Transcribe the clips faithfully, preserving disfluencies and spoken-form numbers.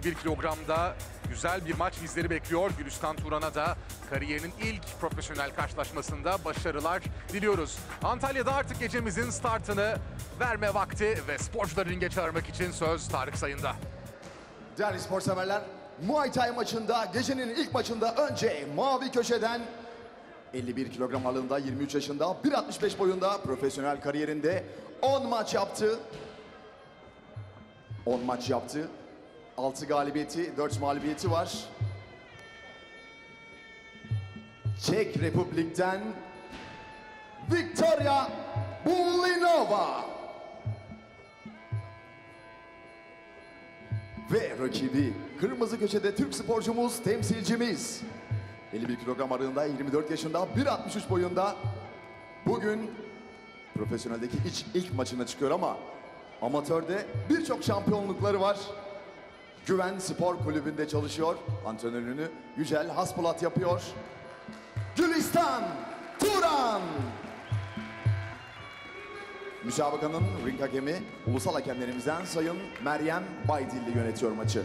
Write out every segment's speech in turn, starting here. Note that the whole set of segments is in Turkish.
bir kilogramda güzel bir maç bizleri bekliyor. Gülistan Turan'a da kariyerinin ilk profesyonel karşılaşmasında başarılar diliyoruz. Antalya'da artık gecemizin startını verme vakti ve sporcuları ringe çağırmak için söz Tarık Sayın'da. Değerli spor severler, Muay Thai maçında, gecenin ilk maçında önce mavi köşeden elli bir kilogram ağırlığında, yirmi üç yaşında, bir altmış beş boyunda, profesyonel kariyerinde on maç yaptı. on maç yaptı. altı galibiyeti, dört mağlubiyeti var. Çek Republik'ten Victoria Bulinova. Ve rakibi kırmızı köşede Türk sporcumuz, temsilcimiz. elli bir kilogram ağırlığında, yirmi dört yaşında, bir altmış üç boyunda. Bugün profesyoneldeki ilk, ilk maçına çıkıyor ama amatörde birçok şampiyonlukları var. Güven Spor Kulübü'nde çalışıyor. Antrenörünü Yücel Haspolat yapıyor. Gülistan Turan. Müsabakanın ring hakemi ulusal hakemlerimizden Sayın Meryem Baydilli yönetiyor maçı.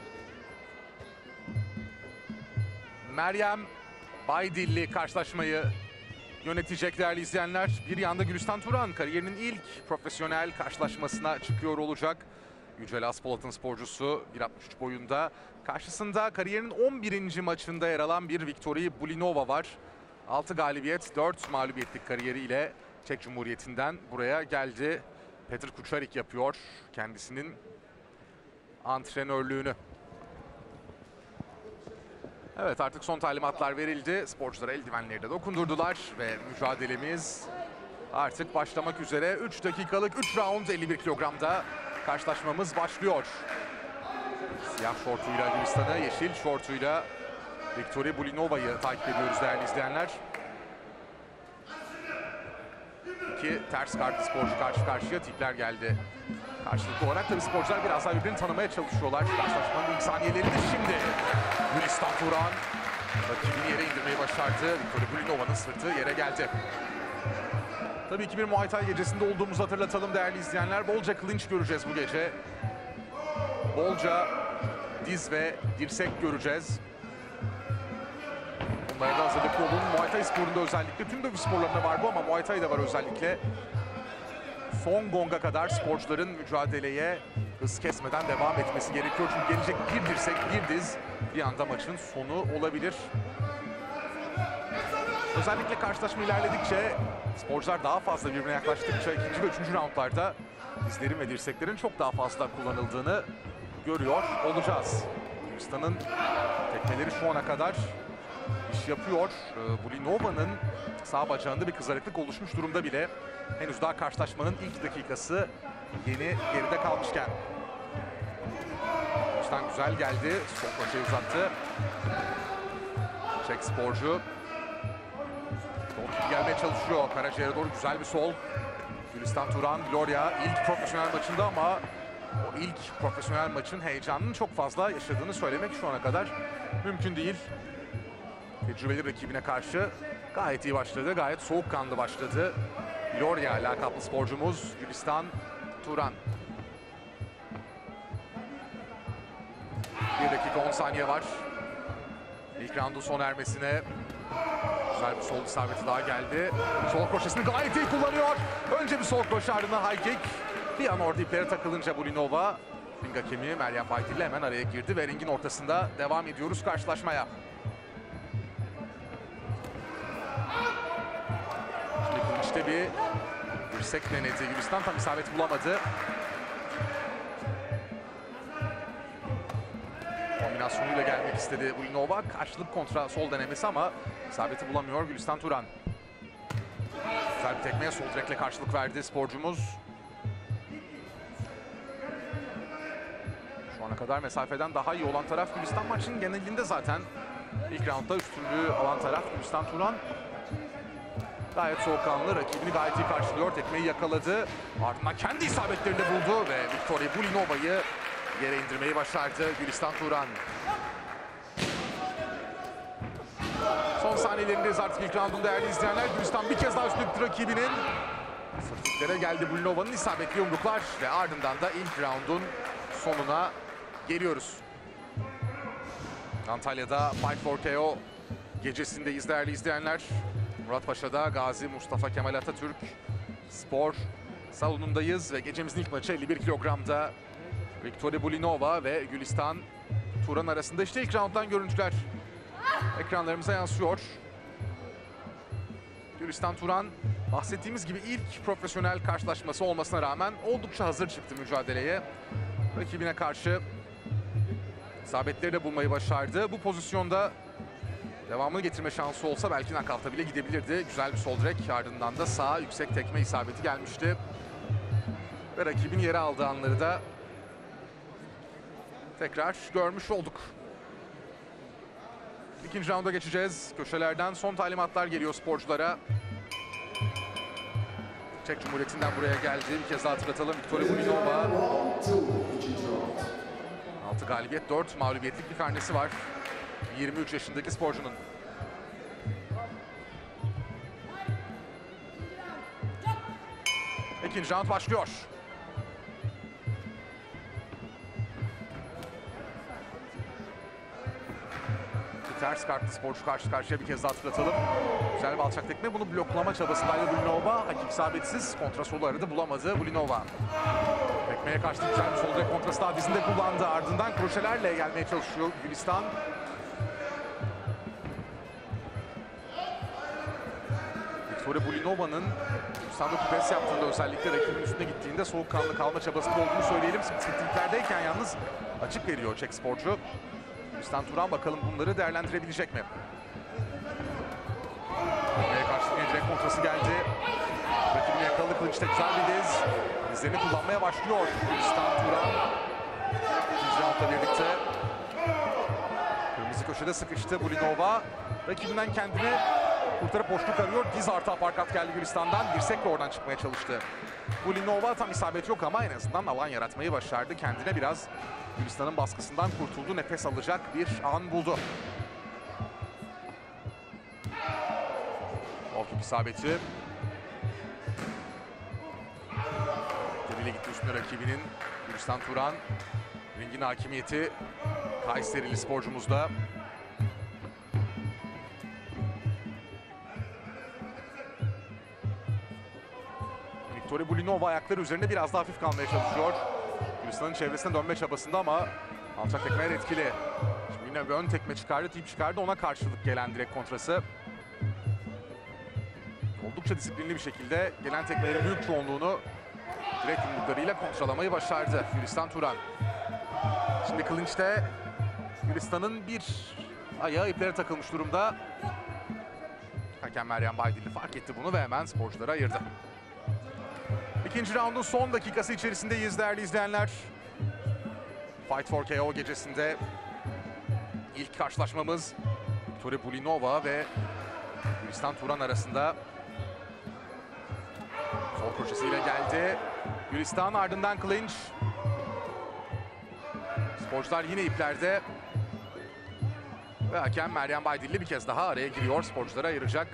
Meryem Baydilli karşılaşmayı yönetecek değerli izleyenler. Bir yanda Gülistan Turan kariyerinin ilk profesyonel karşılaşmasına çıkıyor olacak. Yücel Haspolat'ın sporcusu, bir altmış üç boyunda. Karşısında kariyerinin on birinci maçında yer alan bir Victoria Bulinova var. altı galibiyet, dört mağlubiyetlik kariyeriyle Çek Cumhuriyeti'nden buraya geldi. Petr Kučarik yapıyor kendisinin antrenörlüğünü. Evet, artık son talimatlar verildi. Sporculara eldivenleri de dokundurdular ve mücadelemiz artık başlamak üzere. üç dakikalık üç round, elli bir kilogramda karşılaşmamız başlıyor. Siyah şortuyla Gülistan'ı, yeşil şortuyla Victoria Bulinova'yı takip ediyoruz değerli izleyenler. İki ters kartlı sporcu karşı karşıya, tipler geldi. Karşılıklı olarak tabii sporcular biraz daha birbirini tanımaya çalışıyorlar. Karşılaşmanın ilk saniyelerinde şimdi Gülistan Turan rakibini yere indirmeyi başardı. Victoria Bulinova'nın sırtı yere geldi. Tabii ki bir Muay Thai gecesinde olduğumuzu hatırlatalım değerli izleyenler. Bolca clinch göreceğiz bu gece. Bolca diz ve dirsek göreceğiz. Bunlara da hazırlıklı olun. Muay Thai sporunda özellikle, tüm dövüş sporlarında var bu ama Muay Thai'de var özellikle. Son gonga kadar sporcuların mücadeleye hız kesmeden devam etmesi gerekiyor. Çünkü gelecek bir dirsek, bir diz bir anda maçın sonu olabilir. Özellikle karşılaşma ilerledikçe, sporcular daha fazla birbirine yaklaştıkça ikinci ve üçüncü roundlarda dizlerin ve dirseklerin çok daha fazla kullanıldığını görüyor olacağız. Gülistan'ın tekmeleri şu ana kadar iş yapıyor. Bulinova'nın sağ bacağında bir kızarıklık oluşmuş durumda bile. Henüz daha karşılaşmanın ilk dakikası yeni geride kalmışken. Gülistan güzel geldi. Sol kroşeyi uzattı. Çek sporcu. Sol gelmeye çalışıyor. Karaca'ya doğru güzel bir sol. Gülistan Turan, Gloria ilk profesyonel maçında ama o ilk profesyonel maçın heyecanının çok fazla yaşadığını söylemek şu ana kadar mümkün değil. Tecrübeli rakibine karşı gayet iyi başladı. Gayet soğukkanlı başladı. Gloria lakaplı sporcumuz Gülistan Turan. bir dakika on saniye var. İlk roundun sona ermesine. Güzel bir sol isabeti daha geldi. Sol kroşesini gayet iyi kullanıyor. Önce bir sol kroşe, ardından high kick. Bir an orada iplere takılınca Bulinova, ring hakemi Meryem Baydilli hemen araya girdi ve ringin ortasında devam ediyoruz karşılaşmaya. Şimdi işte bir dirsek denedi. Gülistan tam isabet bulamadı. Kombinasyonuyla gelmek istedi Bulinova. Karşılık kontra sol denemesi ama isabeti bulamıyor Gülistan Turan. Güzel bir tekmeye sol direkle karşılık verdi sporcumuz. Şu ana kadar mesafeden daha iyi olan taraf Gülistan, maçın genelinde zaten ilk roundda üstünlüğü alan taraf Gülistan Turan. Gayet soğukkanlı, rakibini gayet iyi karşılıyor, tekmeyi yakaladı. Ardından kendi isabetlerini buldu ve Victoria Bulinova'yı yere indirmeyi başardı Gülistan Turan. Son saniyelerindeyiz artık ilk roundun değerli izleyenler. Gülistan bir kez daha üstüne gitti rakibinin. Sırtlıklara geldi Bulinova'nın isabetli yumruklar ve ardından da ilk roundun sonuna geliyoruz. Antalya'da Fight for K O gecesindeyiz değerli izleyenler. Muratpaşa'da Gazi Mustafa Kemal Atatürk Spor salonundayız ve gecemizin ilk maçı elli bir kilogramda Victoria Bulinova ve Gülistan Turan arasında. İşte ilk rounddan görüntüler ekranlarımıza yansıyor. Gülistan Turan bahsettiğimiz gibi ilk profesyonel karşılaşması olmasına rağmen oldukça hazır çıktı mücadeleye. Rakibine karşı isabetleri de bulmayı başardı. Bu pozisyonda devamını getirme şansı olsa belki nakavta bile gidebilirdi. Güzel bir sol direk, ardından da sağ yüksek tekme isabeti gelmişti. Ve rakibin yere aldığı anları da tekrar görmüş olduk. İkinci raunda geçeceğiz. Köşelerden son talimatlar geliyor sporculara. Çek Cumhuriyeti'nden buraya geldi. Bir kez daha hatırlatalım. Victoria Bulinova. altı galibiyet, dört mağlubiyetlik bir karnesi var. yirmi üç yaşındaki sporcunun. İkinci round başlıyor. Bir ters kartlı sporcu karşı karşıya, bir kez daha hatırlatalım. Güzel bir alçak tekme. Bunu bloklama çabasındaydı Bulinova. Hakik isabetsiz. Kontra solu aradı, bulamadı Bulinova. Tekmeye kaçtı. Güzel bir sol direk kontrası daha dizinde kullandı. Ardından kroşelerle gelmeye çalışıyor Gülistan. Victoria Bulinova'nın Gülistan'da pres yaptığında, özellikle rakibin üstüne gittiğinde soğukkanlı kalma çabasında olduğunu söyleyelim. Sprintlerdeyken yalnız açık veriyor Çek sporcu. Gülistan Turan bakalım bunları değerlendirebilecek mi? Tekmeye karşı bir direkt kontrası geldi. Rakibini yakaladı. Kılıç'ta güzel bir diz. Dizlerini kullanmaya başlıyor Gülistan Turan. İkinci roundla birlikte. Kırmızı köşede sıkıştı Bulinova. Rakibinden kendini kurtarıp boşluk arıyor. Diz artı aparkat geldi Gülistan'dan. Dirsekle oradan çıkmaya çalıştı. Bulinova tam isabet yok ama en azından alan yaratmayı başardı. Kendine biraz Gülistan'ın baskısından kurtuldu. Nefes alacak bir an buldu. Orkuk isabeti. Dibile gitti üstüne rakibinin. Gülistan Turan. Ringin hakimiyeti Kayserili sporcumuzda. Victoria Bulinova ayakları üzerinde biraz daha hafif kalmaya çalışıyor. Gülistan'ın çevresine dönme çabasında ama alçak tekmeler etkili. Şimdi yine bir ön tekme çıkardı, tip çıkardı. Ona karşılık gelen direkt kontrası. Oldukça disiplinli bir şekilde gelen tekmelerin büyük çoğunluğunu direkt yumruklarıyla kontralamayı başardı Gülistan Turan. Şimdi clinch'te Gülistan'ın bir ayağı iplere takılmış durumda. Hakem Meryem Baydilli fark etti bunu ve hemen sporcuları ayırdı. İkinci raundun son dakikası içerisindeyiz değerli izleyenler. Fight for K O gecesinde ilk karşılaşmamız Victoria Bulinova ve Gülistan Turan arasında. Sol kroşesiyle geldi Gülistan, ardından clinch. Sporcular yine iplerde. Ve hakem Meryem Baydilli bir kez daha araya giriyor. Sporcuları ayıracak.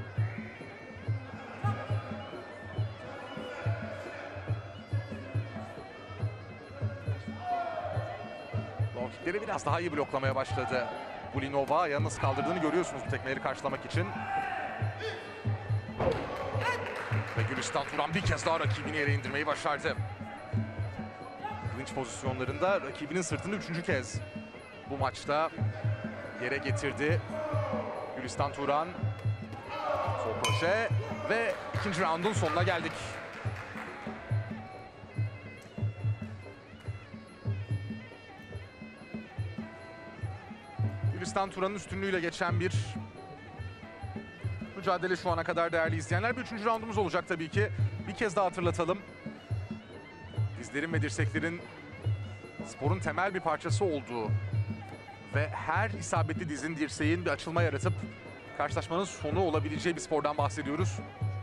Long kickleri biraz daha iyi bloklamaya başladı Bulinova. Yalnız kaldırdığını görüyorsunuz bu tekmeleri karşılamak için. Ve Gülistan Turan bir kez daha rakibini yere indirmeyi başardı. Clinch pozisyonlarında rakibinin sırtını üçüncü kez bu maçta yere getirdi Gülistan Turan. Sol kroşe ve ikinci roundun sonuna geldik. Gülistan Turan'ın üstünlüğüyle geçen bir mücadele şu ana kadar değerli izleyenler. Bir üçüncü roundumuz olacak tabii ki. Bir kez daha hatırlatalım. Dizlerin ve dirseklerin sporun temel bir parçası olduğu ve her isabetli dizin, dirseğin bir açılma yaratıp karşılaşmanın sonu olabileceği bir spordan bahsediyoruz.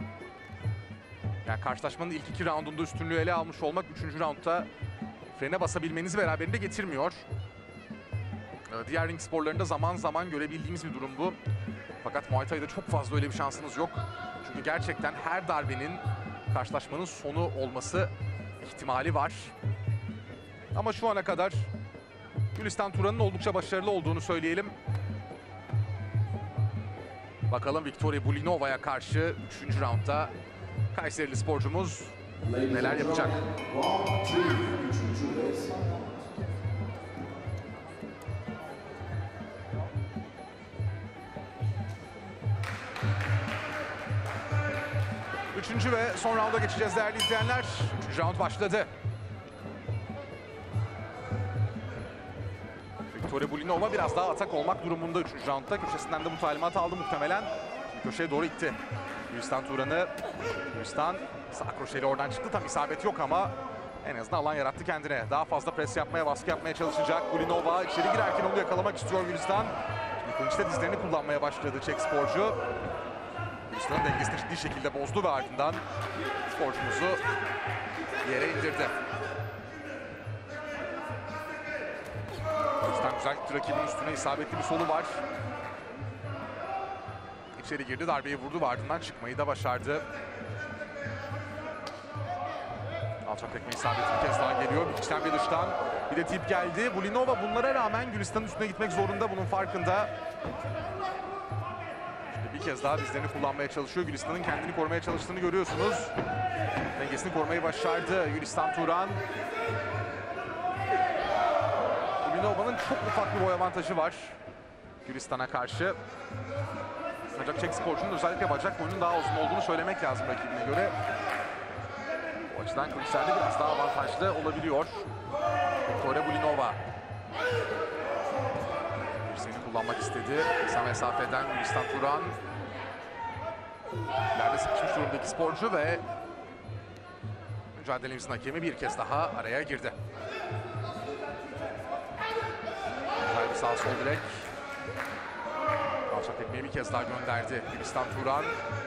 Yani karşılaşmanın ilk iki roundunda üstünlüğü ele almış olmak üçüncü roundda frene basabilmenizi beraberinde getirmiyor. Diğer ring sporlarında zaman zaman görebildiğimiz bir durum bu. Fakat Muay Thai'de çok fazla öyle bir şansınız yok. Çünkü gerçekten her darbenin karşılaşmanın sonu olması ihtimali var. Ama şu ana kadar Gülistan Turan'ın oldukça başarılı olduğunu söyleyelim. Bakalım Victoria Bulinova'ya karşı üçüncü roundda Kayserili sporcumuz neler yapacak? Üçüncü ve son rounda geçeceğiz değerli izleyenler. Üçüncü round başladı. Victoria Bulinova biraz daha atak olmak durumunda üçüncü roundda. Köşesinden de bu talimat aldı muhtemelen. Şimdi köşeye doğru itti. Gülistan Turan'ı. Gülistan sağ kroşeyle oradan çıktı. Tam isabet yok ama en azından alan yarattı kendine. Daha fazla pres yapmaya, baskı yapmaya çalışacak. Bulinova içeri girerken onu yakalamak istiyor Gülistan. Şimdi kılıçta dizlerini kullanmaya başladı Çek sporcu. Gülistan'ın dengesini ciddi şekilde bozdu ve ardından sporcumuzu yere indirdi. Gülistan güzel gitti, rakibinin üstüne isabetli bir solu var. İçeri girdi, darbeyi vurdu ve ardından çıkmayı da başardı. Alçak tekme isabeti bir kez daha geliyor. Bir içten bir dıştan. Bir de tip geldi. Bulinova bunlara rağmen Gülistan'ın üstüne gitmek zorunda. Bunun farkında. Şimdi bir kez daha dizlerini kullanmaya çalışıyor. Gülistan'ın kendini korumaya çalıştığını görüyorsunuz. Dengesini korumayı başardı Gülistan Turan. Bulinova'nın çok ufak bir boy avantajı var Gülistan'a karşı. Ancak Çek sporcunun özellikle bacak boyunun daha uzun olduğunu söylemek lazım rakibine göre. O açıdan kılıçlarda biraz daha avantajlı olabiliyor Victoria Bulinova. Dirseğini kullanmak istedi. Kısa mesafeden Gülistan Turan. İleride sıkışmış durumdaki sporcu ve mücadelemizin hakemi bir kez daha araya girdi. Güzel bir sağ sol direk. Alçak tekmeyi bir kez daha gönderdi Gülistan Turan.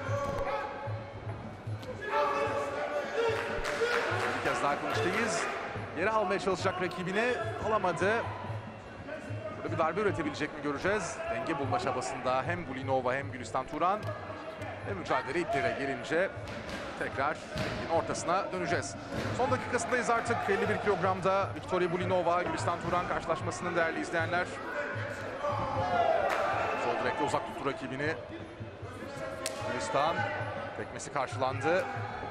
Bir kez daha kılıçtayız. Yere almaya çalışacak rakibini alamadı. Burada bir darbe üretebilecek mi göreceğiz. Denge bulma çabasında hem Bulinova hem Gülistan Turan. Ve mücadele iplere gelince tekrar ringin ortasına döneceğiz. Son dakikasındayız artık. elli bir kilogramda Victoria Bulinova, Gülistan Turan karşılaşmasının değerli izleyenler. Sol direkte uzak tuttu rakibini. Gülistan tekmesi karşılandı.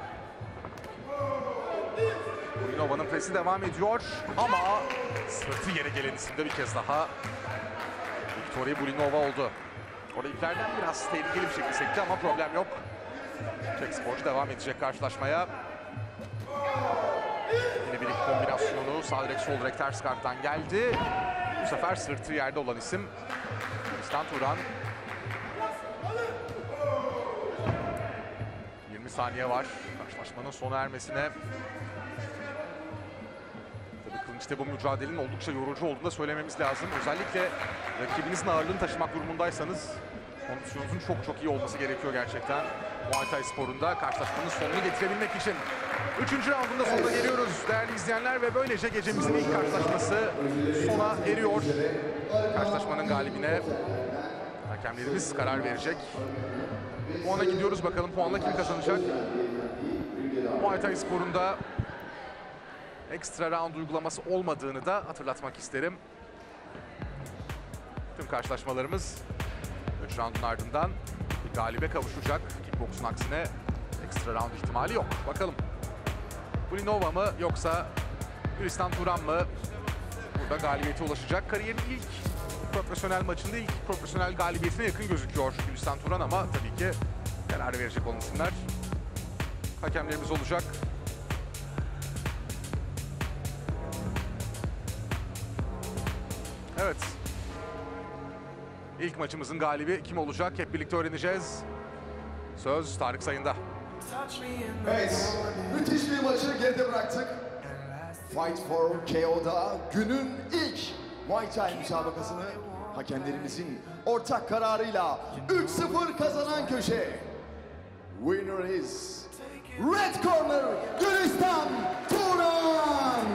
Bulinova'nın presi devam ediyor ama sırtı yere gelen isimde bir kez daha Victoria Bulinova oldu. Orada iplerden biraz tehlikeli bir şekilde sekti ama problem yok. Çek sporcu devam edecek karşılaşmaya. Yine bir iki kombinasyonu sağ direk sol direk ters karttan geldi. Bu sefer sırtı yerde olan isim Gülistan Turan. yirmi saniye var karşılaşmanın sona ermesine. Tabii kılıçta bu mücadelenin oldukça yorucu olduğunu da söylememiz lazım. Özellikle rakibinizin ağırlığını taşımak durumundaysanız kondisyonunuzun çok çok iyi olması gerekiyor gerçekten. Muay Thai sporunda karşılaşmanın sonunu getirebilmek için. Üçüncü roundunda sonuna geliyoruz değerli izleyenler ve böylece gecemizin ilk karşılaşması sona eriyor. Karşılaşmanın galibine hakemlerimiz karar verecek. Puana gidiyoruz, bakalım puanla kim kazanacak. Muay Thai sporunda ekstra round uygulaması olmadığını da hatırlatmak isterim. Tüm karşılaşmalarımız üç roundun ardından bir galibe kavuşacak. Kickbox'un aksine ekstra round ihtimali yok. Bakalım Bulinova mı yoksa Gülistan Turan mı burada galibiyete ulaşacak? Kariyerin ilk profesyonel maçında ilk profesyonel galibiyetine yakın gözüküyor Gülistan Turan ama tabii ki karar verecek olan isimler hakemlerimiz olacak. Evet. İlk maçımızın galibi kim olacak? Hep birlikte öğreneceğiz. Söz Tarık Sayın'da. Evet, müthiş bir maçı geride bıraktık. Fight for K O'da günün ilk Muay Thai müsabakasını hakemlerimizin ortak kararıyla üç sıfır kazanan köşe. Winner is Red Corner Gülistan Turan.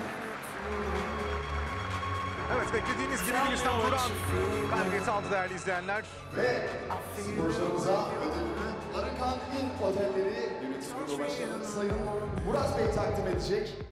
Evet, beklediğiniz gibi Gülistan Turan galibiyeti aldı değerli izleyenler. Ve sporcularımıza ödülünü Arıkan İn Otelleri Yönetim Kurulu Başkanı Sayın Murat Bey takdim edecek.